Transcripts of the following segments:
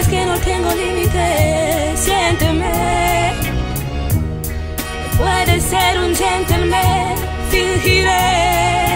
Sabes que no tengo límites, siénteme. Puedes ser un gentleman, fingiré.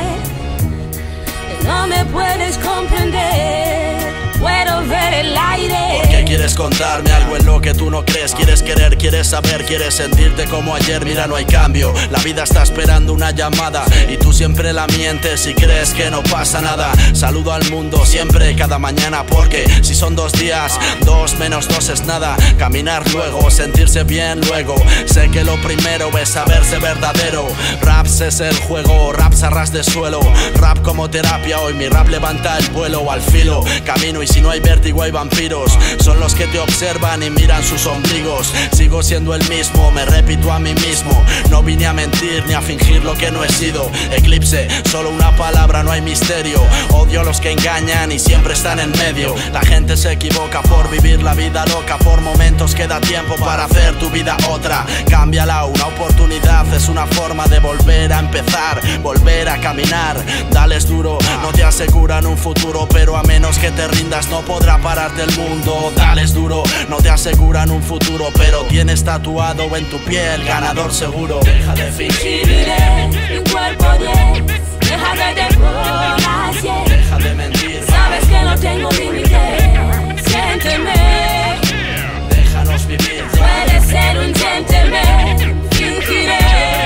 No me puedes comprender, puedo ver el aire. ¿Por qué quieres contarme algo en lo que tú no crees? Quieres querer, quieres saber, quieres sentirte como ayer. Mira, no hay cambio, la vida está esperando una llamada y tú siempre la mientes y crees que no pasa nada. Saludo al mundo siempre, cada mañana, porque si son 2 días, 2 menos 2 es nada. Caminar luego, sentirse bien luego. Sé que lo primero es saberse verdadero. Raps es el juego, raps a ras de suelo. Rap como terapia, hoy mi rap levanta el vuelo. Al filo, camino y si no hay vértigo hay vampiros. Son los que te observan y miran sus ombligos. Sigo siendo el mismo, me repito a mí mismo. No vine a mentir ni a fingir lo que no he sido. Eclipse, solo una palabra, no hay misterio. Odio a los que engañan y siempre están en medio. La gente se equivoca por vivir la vida loca. Por momentos queda tiempo para hacer tu vida otra. Cámbiala, una oportunidad es una forma de volver a empezar, volver a caminar. Dales duro, no te aseguran un futuro, pero a menos que te rindas no podrá pararte el mundo. Dales duro, no te aseguran un futuro, pero tienes tatuado en tu piel ganador seguro. Deja de fingir, mi cuerpo 10, deja que te pongas 10. Deja de mentir, sabes que no tengo límites, siénteme. Déjanos vivir, puedes ser un gentleman, fingiré.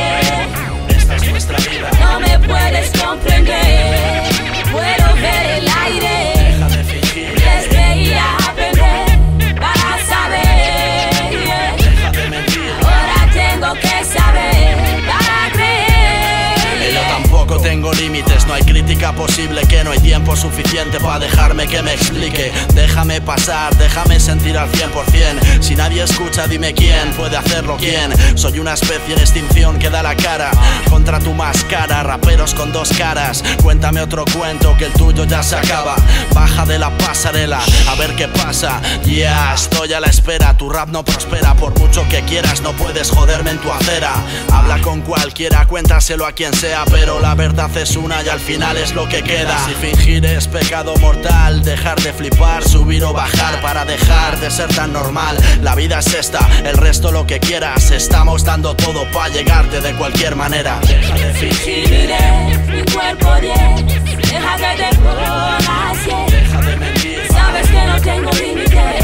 Esta es nuestra vida, no me puedes comprender, puedo ver el aire. Deja de fingir, debería aprender para saber. Deja de mentir, ahora tengo que saber para creer. Yo tampoco tengo límites, no hay crítica posible, que no hay tiempo suficiente para dejarme que me explique. Déjame pasar, déjame sentir al 100%. Si nadie escucha, dime quién puede hacerlo, quién. Soy una especie en extinción que da la cara contra tu máscara. Raperos con 2 caras, cuéntame otro cuento que el tuyo ya se acaba. Baja de la pasarela, a ver qué pasa. Yeah, estoy a la espera, tu rap no prospera. Por mucho que quieras no puedes joderme en tu acera. Habla con cualquiera, cuéntaselo a quien sea, pero la verdad es una y al final es lo que queda. Si fingir es pecado mortal, dejar de flipar, subir o bajar para dejar de ser tan normal. La vida es esta, el resto lo que quieras. Estamos dando todo para llegarte de cualquier manera. Deja de fingir, mi cuerpo 10, deja que te pongas 10. Deja de mentir, sabes que no tengo límites,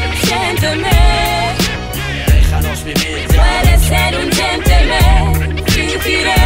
siénteme. Déjanos vivir, puedes ser un gentleman, fingiré.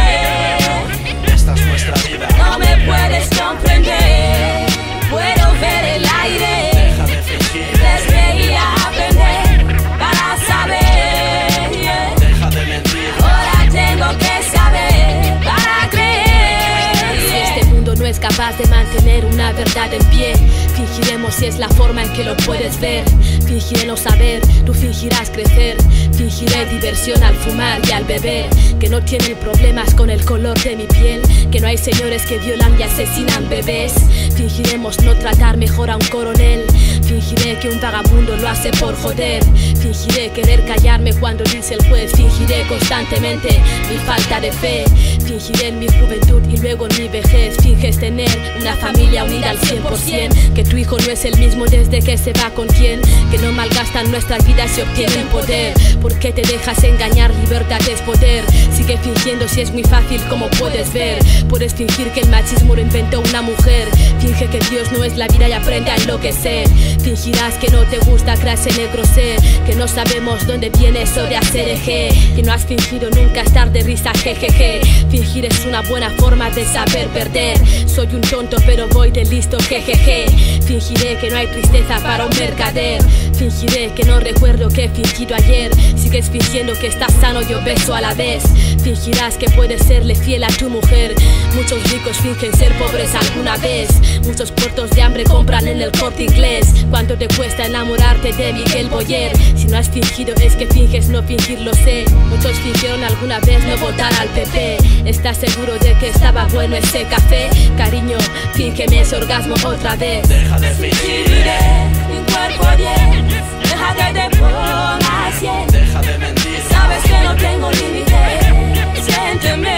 Esta es nuestra vida, no me puedes comprender, puedo ver el aire. Deja de fingir, debería aprender para saber. Deja de mentir, ahora tengo que saber para creer. Si este mundo no es capaz de mantener una verdad en pie, fingiremos si es la forma en que lo puedes ver. Fingiré no saber, tú fingirás crecer. Fingiré diversión al fumar y al beber, que no tienen problemas con el color de mi piel, que no hay señores que violan y asesinan bebés. Fingiremos no tratar mejor a un coronel. Fingiré que un vagabundo lo hace por joder. Fingiré querer callarme cuando dice el juez. Fingiré constantemente mi falta de fe. Fingiré en mi juventud y luego en mi vejez. Finges tener una familia unida al 100%, que tu hijo no es el mismo desde que se va con quien, que no malgastan nuestra vida si obtienen poder. ¿Por qué te dejas engañar? Libertad es poder. Sigue fingiendo si es muy fácil, como puedes ver. Puedes fingir que el machismo lo inventó una mujer. Finge que Dios no es la vida y aprende a enloquecer. Fingirás que no te gusta clase negro ser, que no sabemos dónde viene eso de hacer eje, que no has fingido nunca estar de risa jejeje. Fingir es una buena forma de saber perder. Soy un tonto pero voy de listo jejeje. Fingiré que no hay tristeza para un mercader. Fingiré que no recuerdo que he fingido ayer. Sigues fingiendo que estás sano y obeso a la vez. Fingirás que puedes serle fiel a tu mujer. Muchos ricos fingen ser pobres alguna vez. Muchos puertos de hambre compran en el Corte Inglés. ¿Cuánto te cuesta enamorarte de Miguel Boyer? Si no has fingido es que finges no fingir, lo sé. Muchos fingieron alguna vez no votar al PP. ¿Estás seguro de que estaba bueno ese café? Cariño, fíngeme ese orgasmo otra vez. Deja de fingir, mi cuerpo 10, deja que te pongas 100. Deja de mentir, sabes que no tengo límites, siénteme.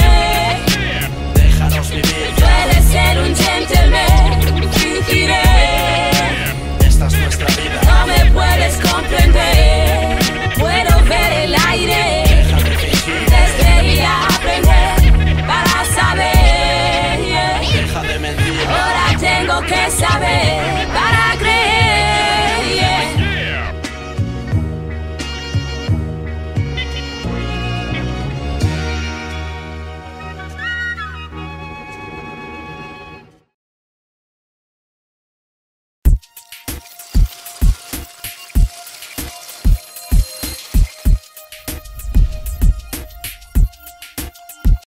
Déjanos vivir, puedes ser un gentleman, fingiré. esta es nuestra vida, no me puedes que saber.